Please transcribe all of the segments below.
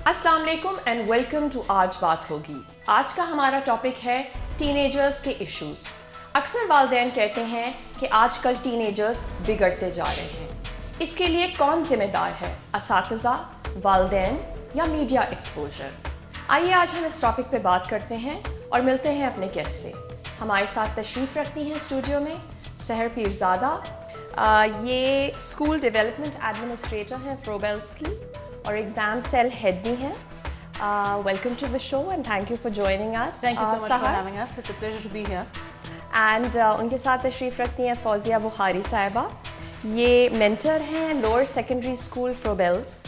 अस्सलाम वालेकुम and welcome to आज बात होगी। आज का हमारा टॉपिक है टीनेजर्स के इश्यूज। अक्सर वालिदैन कहते हैं कि आजकल टीनेजर्स बिगड़ते जा रहे हैं। इसके लिए कौन जिम्मेदार है, असातिज़ा, वालिदैन या मीडिया एक्सपोजर? आइए आज हम इस टॉपिक पे बात करते हैं और मिलते हैं अपने गेस्ट से। हमारे साथ तशरीफ़ रखती हैं स्टूडियो में सहर पीरज़ादा, ये स्कूल डेवलपमेंट एडमिनिस्ट्रेटर हैं फ्रोबेल्स की और एग्ज़ाम सेल हेड भी हैं। Welcome to the show and thank you for joining us. Thank you so much for having us. It's a pleasure to be here. And उनके साथ तशरीफ़ रखती हैं फौजिया बुखारी साहिबा, ये मेंटर हैं लोअर सेकेंडरी स्कूल फ्रोबेल्स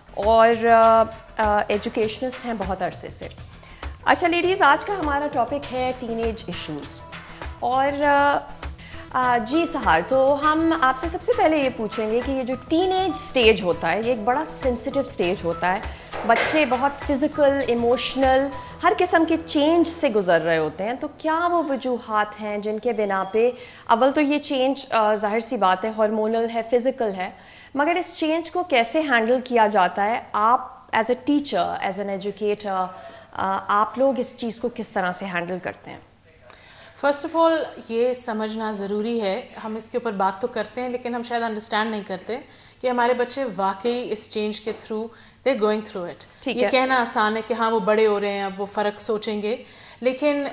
और एजुकेशनिस्ट हैं बहुत अरसे से। अच्छा लेडीज़, आज का हमारा टॉपिक है टीनेज इश्यूज़। और जी सहर, तो हम आपसे सबसे पहले ये पूछेंगे कि ये जो टीनेज स्टेज होता है ये एक बड़ा सेंसिटिव स्टेज होता है। बच्चे बहुत फिज़िकल, इमोशनल, हर किस्म के चेंज से गुज़र रहे होते हैं। तो क्या वो वजूहात हैं जिनके बिना पे अव्वल तो ये चेंज ज़ाहिर सी बात है हार्मोनल है, फ़िज़िकल है, मगर इस चेंज को कैसे हैंडल किया जाता है? आप as a teacher, as an educator, आप लोग इस चीज़ को किस तरह से हैंडल करते हैं? फर्स्ट ऑफ ऑल ये समझना ज़रूरी है, हम इसके ऊपर बात तो करते हैं लेकिन हम शायद अंडरस्टैंड नहीं करते कि हमारे बच्चे वाकई इस चेंज के through they going through it. ये कहना आसान है कि हाँ वो बड़े हो रहे हैं, अब वो फ़र्क सोचेंगे, लेकिन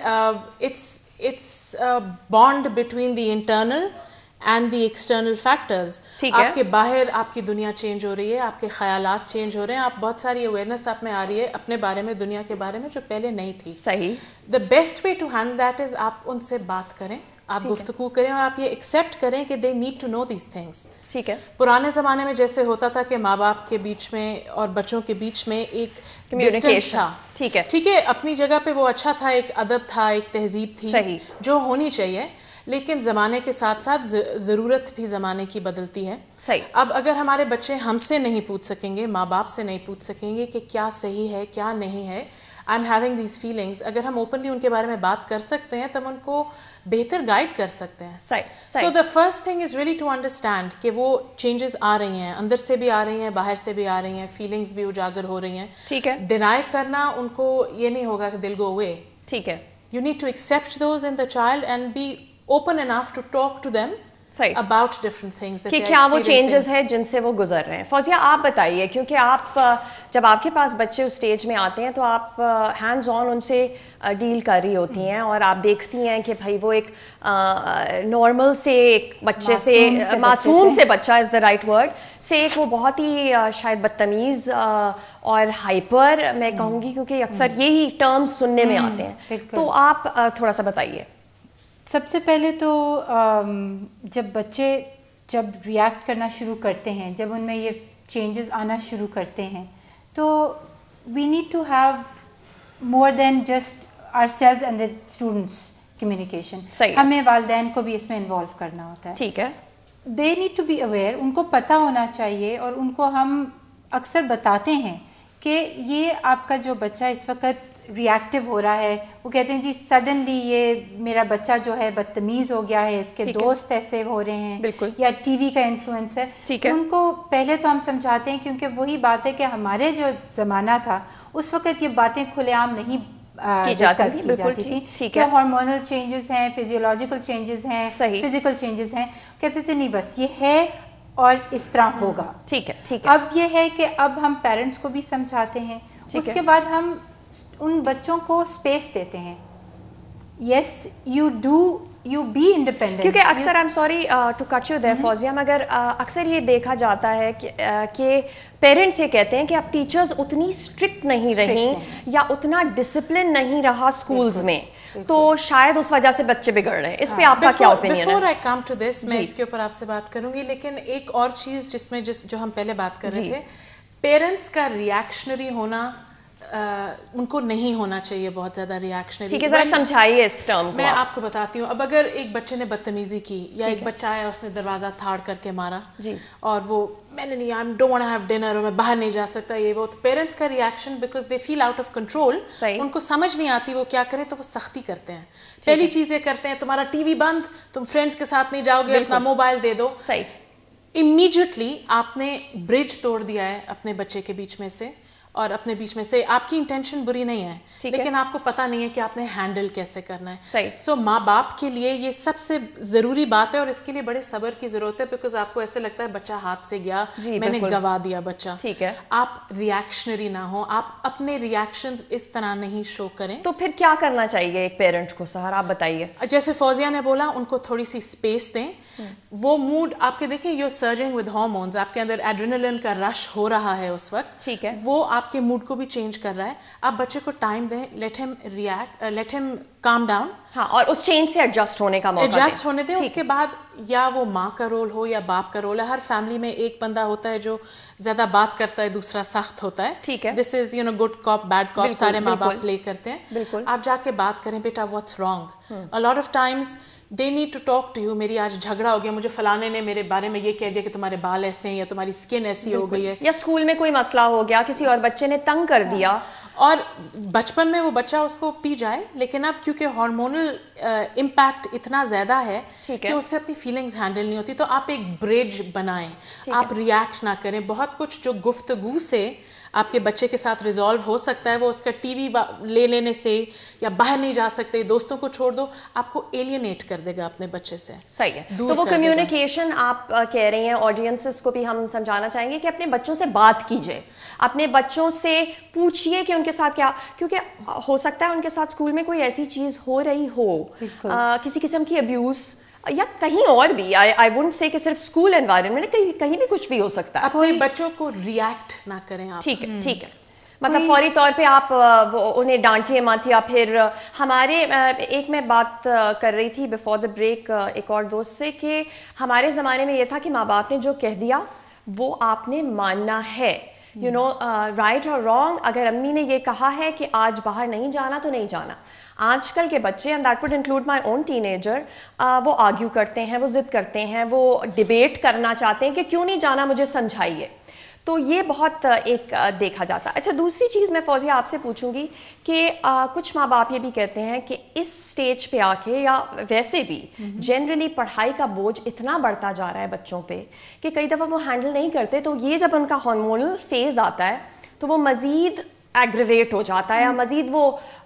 it's bond between the internal and the external factors. आपके बाहर आपकी दुनिया चेंज हो रही है, आपके ख़यालात चेंज हो रहे हैं, आप बहुत सारी अवेयरनेस आप में आ रही है अपने बारे में, दुनिया के बारे में, जो पहले नहीं थी। सही। The best way to handle that is आप उनसे बात करें, आप गुफ्तगू करें और आप ये एक्सेप्ट करें कि they need to know these things. ठीक है। पुराने ज़माने में जैसे होता था कि माँ बाप के बीच में और बच्चों के बीच में एक डिस्टेंस था। ठीक है, ठीक है, अपनी जगह पे वो अच्छा था, एक अदब था, एक तहजीब थी, सही, जो होनी चाहिए, लेकिन ज़माने के साथ साथ ज़रूरत भी ज़माने की बदलती है। सही। अब अगर हमारे बच्चे हमसे नहीं पूछ सकेंगे, माँ बाप से नहीं पूछ सकेंगे कि क्या सही है क्या नहीं है, I am having these feelings, अगर हम ओपनली उनके बारे में बात कर सकते हैं तब उनको बेहतर गाइड कर सकते हैं। सही। So the first thing is really to understand कि वो चेंजेस आ रही हैं, अंदर से भी आ रही हैं, बाहर से भी आ रही हैं, फीलिंग्स भी उजागर हो रही हैं। ठीक है। डिनाई करना उनको ये नहीं होगा कि दिल गो अवे। ठीक है। You need to accept those in the child and be open enough to talk to them about different things that कि क्या वो चेंजेस हैं जिनसे वो गुजर रहे हैं। फौजिया आप बताइए, क्योंकि आप जब आपके पास बच्चे उस स्टेज में आते हैं तो आप हैंड्स ऑन उनसे डील कर रही होती हैं और आप देखती हैं कि भाई वो एक नॉर्मल से एक बच्चे से मासूम से बच्चा इज़ द राइट वर्ड से एक वो बहुत ही शायद बदतमीज़ और हाइपर मैं कहूँगी, क्योंकि अक्सर यही टर्म्स सुनने में आते हैं। तो आप थोड़ा सा बताइए। सबसे पहले तो जब बच्चे रिएक्ट करना शुरू करते हैं, जब उनमें ये चेंजेस आना शुरू करते हैं, तो we need to have more than just ourselves and the students communication. हमें वालिदैन को भी इसमें इन्वॉल्व करना होता है। ठीक है। They need to be aware, उनको पता होना चाहिए और उनको हम अक्सर बताते हैं कि ये आपका जो बच्चा इस वक्त रिएक्टिव हो रहा है, वो कहते हैं जी सडनली ये मेरा बच्चा जो है बदतमीज़ हो गया है, इसके दोस्त ऐसे हो रहे हैं, या टीवी का इन्फ्लुएंस है। तो उनको पहले तो हम समझाते हैं, क्योंकि वही बात है कि हमारे जो ज़माना था उस वक्त ये बातें खुलेआम नहीं डिस्कस की जाती थी कि हार्मोनल चेंजेस हैं, फिजियोलॉजिकल चेंजेस हैं, फिजिकल चेंजेस हैं। कहते थे नहीं बस ये है और इस तरह होगा। ठीक है, ठीक है। अब ये है कि अब हम पेरेंट्स को भी समझाते हैं, उसके बाद हम उन बच्चों को स्पेस देते हैं। यस यू बी इंडिपेंडेंट, क्योंकि अक्सर I am sorry to cut you there Fauzia, मगर अक्सर ये देखा जाता है कि पेरेंट्स ये कहते हैं कि अब टीचर्स उतनी स्ट्रिक्ट नहीं रही या उतना डिसिप्लिन नहीं रहा स्कूल्स में, तो शायद उस वजह से बच्चे बिगड़ रहे हैं। इस पे आपका क्या ओपिनियन है? Before I come to this, मैं इसके ऊपर आपसे बात करूंगी, लेकिन एक और चीज़ जिसमें जो हम पहले बात कर रहे थे, पेरेंट्स का रिएक्शनरी होना उनको नहीं होना चाहिए, बहुत ज़्यादा रिएक्शनरी। ठीक है, ज़रा समझाइए इस टर्म को। मैं आपको बताती हूँ। अब अगर एक बच्चे ने बदतमीज़ी की या एक बच्चा आया उसने दरवाज़ा थाड़ करके मारा और वो मैंने नहीं, I don't want to have dinner, और मैं बाहर नहीं जा सकता, ये वो, तो पेरेंट्स का reaction because they feel out of control, उनको समझ नहीं आती वो क्या करें, तो वो सख्ती करते हैं। पहली चीज़ ये करते हैं, तुम्हारा टीवी बंद, तुम फ्रेंड्स के साथ नहीं जाओगे, अपना मोबाइल दे दो। इमीडिएटली आपने ब्रिज तोड़ दिया है अपने बच्चे के बीच में से, اور اپنے بیچ میں سے آپ کی انٹینشن بری نہیں ہے لیکن آپ کو پتہ نہیں ہے کہ آپ نے ہینڈل کیسے کرنا ہے. سو ماں باپ کے لیے یہ سب سے ضروری بات ہے اور اس کے لیے بڑے صبر کی ضرورت ہے بیکاز آپ کو ایسے لگتا ہے بچہ ہاتھ سے گیا, میں نے گوا دیا بچہ. آپ ریئیکشنری نہ ہو, آپ اپنے ریئیکشنز اس طرح نہیں شو کریں. تو پھر کیا کرنا چاہیے ایک پیرنٹ کو سحر, آپ بتائیے. جیسے فوزیہ نے بولا, ان کو تھوڑی سی اسپیس دیں. وہ موڈ آپ کے دیکھیں یو سرجنگ ود ہارمونز, آپ کے اندر ایڈرینلن کا رش ہو رہا ہے اس وقت, ٹھیک ہے, وہ آپ کے موڈ کو بھی چینج کر رہا ہے. آپ بچے کو ٹائم دیں, لیٹ ہم ریئیکٹ, لیٹ ہم کام ڈاؤن, ہاں, اور اس چینج سے ایڈجسٹ ہونے کا موقع دیں. ایڈجسٹ ہونے دیں. اس کے بعد یا وہ ماں کا رول ہو یا باپ کا رول ہے, ہر فیملی میں ایک بندہ ہوتا ہے جو زیادہ بات کرتا ہے, دوسرا سخت ہوتا ہے. ٹھیک ہے, دس از گڈ کاپ بیڈ کاپ, سارے ماں باپ پلے کرتے ہیں. بالکل, آپ جا کے بات کریں, بیٹا what's wrong. a lot of times they need to talk to you. میری آج جھگڑا ہو گیا, مجھے فلانے نے میرے بارے میں یہ کہہ دیا کہ تمہارے بال ایسے ہیں یا تمہاری اسکن ایسی ہو گئی ہے, یا اسکول میں کوئی مسئلہ ہو گیا, کسی اور بچے نے تنگ کر دیا. اور بچپن میں وہ بچہ اس کو پی جائے, لیکن اب کیونکہ ہارمونل امپیکٹ اتنا زیادہ ہے کہ اس سے اپنی فیلنگز ہینڈل نہیں ہوتی, تو آپ ایک برج بنائیں, آپ ریئیکٹ نہ کریں. بہت کچھ جو گفتگو سے آپ کے بچے کے ساتھ ریزالو ہو سکتا ہے, وہ اس کا ٹی وی لے لینے سے, یا باہر نہیں جا سکتے, دوستوں کو چھوڑ دو, آپ کو ایلینیٹ کر دے گا اپنے بچے سے. صحیح ہے. تو وہ کمیونیکیشن آپ کہہ رہی ہیں, آڈینسز کو بھی ہم سمجھانا چاہیں گے کہ اپنے بچوں سے بات کیجیے, اپنے بچوں سے پوچھیے کہ ان کے ساتھ کیا, کیونکہ ہو سکتا ہے ان کے ساتھ اسکول میں کوئی ایسی چیز ہو رہی ہو, کسی قسم کی ابیوز, یا کہیں اور بھی. آئی وونٹ سے کہ صرف اسکول انوائرمنٹ, کہیں بھی کچھ بھی ہو سکتا ہے. کوئی بچوں کو ریئیکٹ نہ کریں آپ. ٹھیک ہے, ٹھیک ہے, مطلب فوری طور پہ آپ انہیں ڈانٹیے مت. یا پھر ہمارے ایک میں بات کر رہی تھی بیفور دا بریک ایک اور دوست سے کہ ہمارے زمانے میں یہ تھا کہ ماں باپ نے جو کہہ دیا وہ آپ نے ماننا ہے, یو نو, رائٹ اور رانگ. اگر امی نے یہ کہا ہے کہ آج باہر نہیں جانا تو نہیں جانا. آج کل کے بچے, and that would include my own teenager, وہ آرگیو کرتے ہیں, وہ ضد کرتے ہیں, وہ ڈیبیٹ کرنا چاہتے ہیں کہ کیوں نہیں جانا, مجھے سمجھائیے. تو یہ بہت ایک دیکھا جاتا ہے. اچھا, دوسری چیز میں فوزیہ آپ سے پوچھوں گی کہ کچھ ماں باپ یہ بھی کہتے ہیں کہ اس سٹیج پہ آ کے, یا ویسے بھی جنرلی پڑھائی کا بوجھ اتنا بڑھتا جا رہا ہے بچوں پہ کہ کئی دفعہ وہ ہینڈل نہیں کرتے. تو یہ جب ان کا ہارمونل فیز آتا ہے تو وہ مزید ایگریویٹ ہو جاتا ہے, یا مزید وہ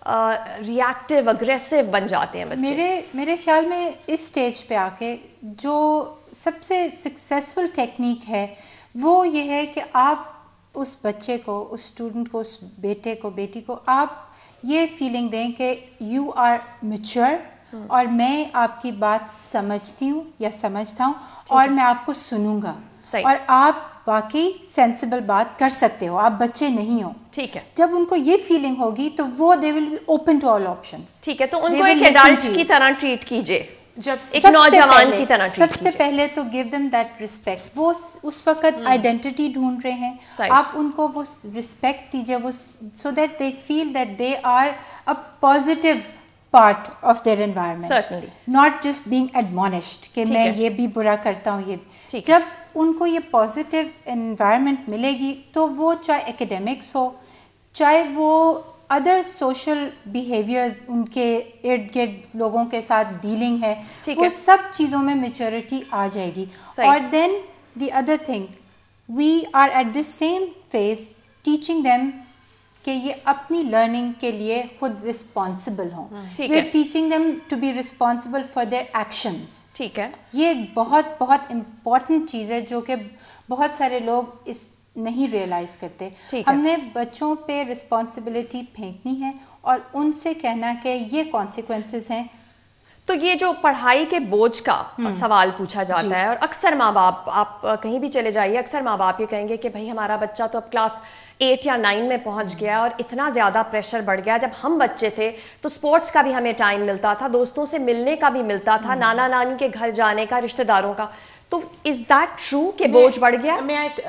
ریئیکٹیو اگریسو بن جاتے ہیں بچے. میرے خیال میں اس سٹیج پہ آ کے جو سب سے سکسیزفل ٹیکنیک ہے وہ یہ ہے کہ آپ اس بچے کو, اس اسٹوڈنٹ کو, اس بیٹے کو, بیٹی کو آپ یہ فیلنگ دیں کہ یو آر میچور, اور میں آپ کی بات سمجھتی ہوں یا سمجھتا ہوں, اور میں آپ کو سنوں گا, اور آپ واقعی سینسیبل بات کر سکتے ہو, آپ بچے نہیں ہو. ٹھیک ہے. جب ان کو یہ فیلنگ ہوگی تو وہ they will be open to all options. ٹھیک ہے, تو ان کو ایک ایڈلٹ کی طرح ٹریٹ کیجیے, جب ایک نوجوان کی طرح. سب سے پہلے تو گیو دم دیٹ رسپیکٹ. وہ اس وقت آئیڈینٹی ڈھونڈ رہے ہیں, آپ ان کو وہ رسپیکٹ دیجیے, وہ so that they feel that they are a positive part of their environment, not just being admonished کہ میں یہ بھی برا کرتا ہوں. یہ جب ان کو یہ پازیٹیو انوائرمنٹ ملے گی تو وہ چاہے ایکیڈیمکس ہو, چاہے وہ ادر سوشل بیہیویئرز, ان کے ارد گرد لوگوں کے ساتھ ڈیلنگ ہے, وہ سب چیزوں میں میچورٹی آ جائے گی. اور then the other thing, we are at this same phase teaching them کہ یہ اپنی لرننگ کے لیے خود رسپانسبل ہوں. We are teaching them to be responsible for their actions. ٹھیک ہے, یہ ایک بہت بہت امپورٹنٹ چیز ہے جو کہ بہت سارے لوگ اس نہیں ریئلائز کرتے. ہم نے بچوں پہ رسپانسبلٹی پھینکنی ہے اور ان سے کہنا کہ یہ کانسیکوینسز ہیں. تو یہ جو پڑھائی کے بوجھ کا سوال پوچھا جاتا ہے, اور اکثر ماں باپ, آپ کہیں بھی چلے جائیے, اکثر ماں باپ یہ کہیں گے کہ بھائی ہمارا بچہ تو اب کلاس 8 یا 9 میں پہنچ گیا اور اتنا زیادہ پریشر بڑھ گیا. جب ہم بچے تھے تو اسپورٹس کا بھی ہمیں ٹائم ملتا تھا, دوستوں سے ملنے کا بھی ملتا تھا, نانا نانی کے گھر جانے کا, رشتہ داروں کا. تو از دیٹ ٹرو کہ بوجھ بڑھ گیا؟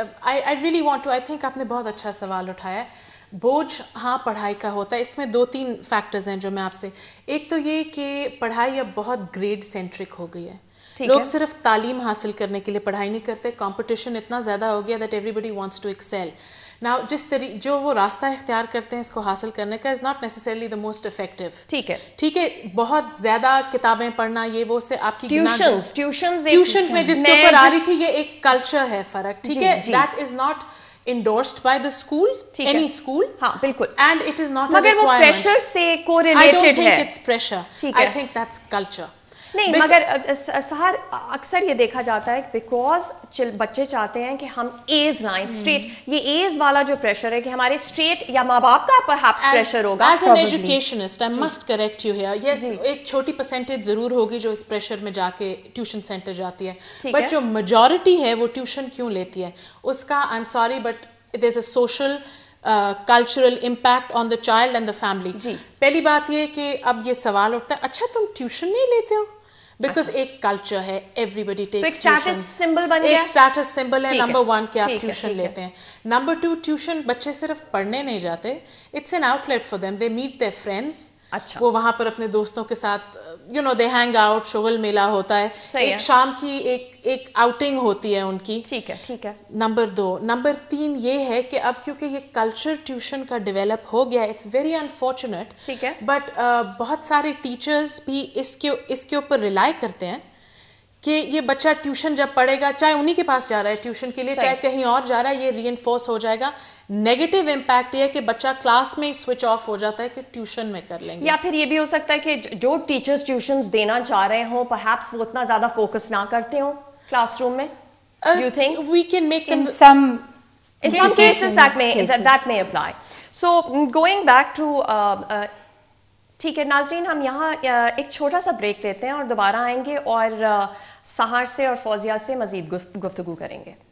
I really want to, I think آپ نے بہت اچھا سوال اٹھایا ہے. بوجھ ہاں پڑھائی کا ہوتا ہے. اس میں 2-3 فیکٹرز ہیں جو میں آپ سے, ایک تو یہ کہ پڑھائی اب بہت گریڈ سینٹرک ہو گئی ہے. لوگ صرف تعلیم حاصل کرنے کے لیے پڑھائی نہیں کرتے, کمپٹیشن اتنا زیادہ ہو گیا that everybody wants to excel. Now جو وہ راستہ اختیار کرتے ہیں اس کو حاصل کرنے کا, is not necessarily the most effective. ٹھیک ہے, بہت زیادہ کتابیں پڑھنا, یہ وہ سے آپ کی ٹیوشن میں جس کے اوپر آ رہی تھی, یہ ایک کلچر ہے فرق. ٹھیک ہے, that is not endorsed by the school, any school. हाँ बिल्कुल. And it is not a मगर requirement. वो pressure से correlated है. I don't think it's pressure. I think that's culture. नहीं मगर सहर अक्सर ये देखा जाता है बिकॉज बच्चे चाहते हैं कि हम एज लाइन स्ट्रेट, ये एज वाला जो प्रेशर है कि हमारे स्ट्रेट या माँ बाप का परहैप्स प्रेशर होगा. As an educationist, I must correct you here. Yes, एक छोटी परसेंटेज जरूर होगी जो इस प्रेशर में जाके ट्यूशन सेंटर जाती है, बट जो मेजॉरिटी है वो ट्यूशन क्यों लेती है उसका I am sorry but there is a social cultural impact on the child and the family. पहली बात ये कि अब ये सवाल उठता है, अच्छा तुम ट्यूशन नहीं लेते हो? बिकॉज एक कल्चर है, एवरीबडी टेक्स ट्यूशन, एक स्टेटस सिंबल है. नंबर 1 कि आप ट्यूशन लेते हैं. नंबर 2, ट्यूशन बच्चे सिर्फ पढ़ने नहीं जाते, it's an outlet for them. They meet their friends. अच्छा. वो वहाँ पर अपने दोस्तों के साथ you know they hang out, शोगल मेला होता है, एक शाम की एक आउटिंग होती है उनकी. ठीक है, ठीक है. नंबर 2. नंबर 3 ये है कि अब क्योंकि ये कल्चर ट्यूशन का डेवलप हो गया, इट्स वेरी अनफॉर्चुनेट. ठीक है. बट बहुत सारे टीचर्स भी इसके ऊपर रिलाई करते हैं कि ये बच्चा ट्यूशन जब पढ़ेगा, चाहे उन्हीं के पास जा रहा है ट्यूशन के लिए, चाहे कहीं और जा रहा है, ये रीइंफोर्स हो जाएगा. नेगेटिव इम्पैक्ट ये है कि बच्चा क्लास में ही स्विच ऑफ हो जाता है कि ट्यूशन में कर लेंगे. या फिर ये भी हो सकता है कि जो टीचर्स ट्यूशंस देना चाह रहे हो परहैप्स वो उतना ज्यादा फोकस ना करते हो क्लासरूम में. Do you think we can make them in some cases that may apply. So going back to ठीक है नाज़रीन, हम यहाँ एक छोटा सा ब्रेक लेते हैं और दोबारा आएंगे और सहार से और फौजिया से मज़ीद गुफ्तगू करेंगे.